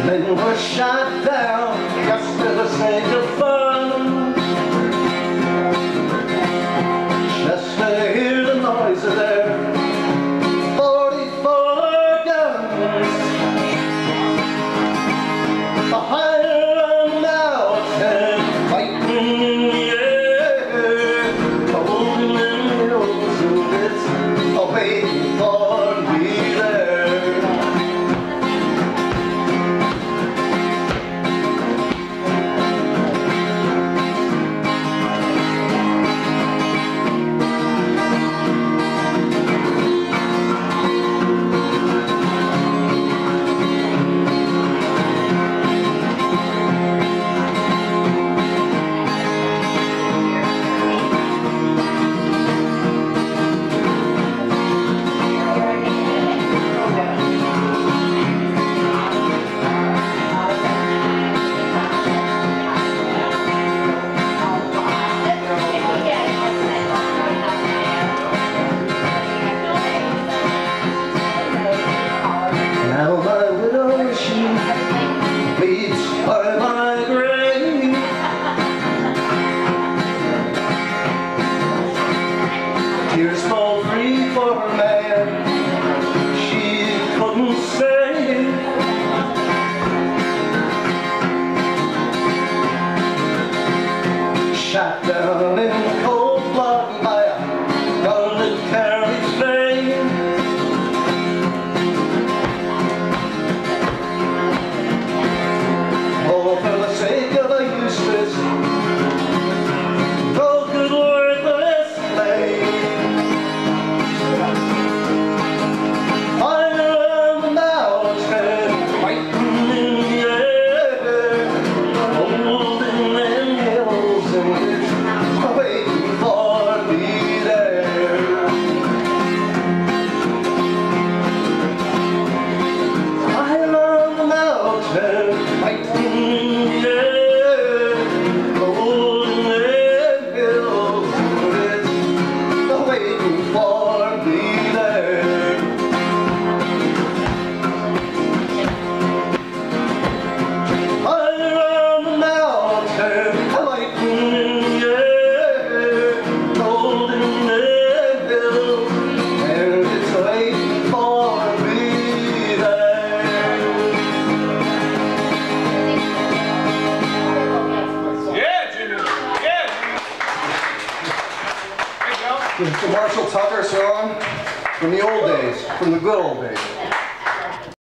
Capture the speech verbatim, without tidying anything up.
men were shot down just for the sake of fun, just to hear the noise of their forty-four guns. The higher on mountain, fighting in the air, holding them hills of it's waiting for me there. Now my widow, she weeps by my grave. Tears fall free for a man she couldn't save. Shot down in cold blood by a gun that carries flame. For the sake of a useless, broken, worthless slave. Fire on the mountain, fighting in the air, holding them hills and it's waiting for me there. Fire on the mountain, fighting It's the Marshall Tucker song from the old days, from the good old days.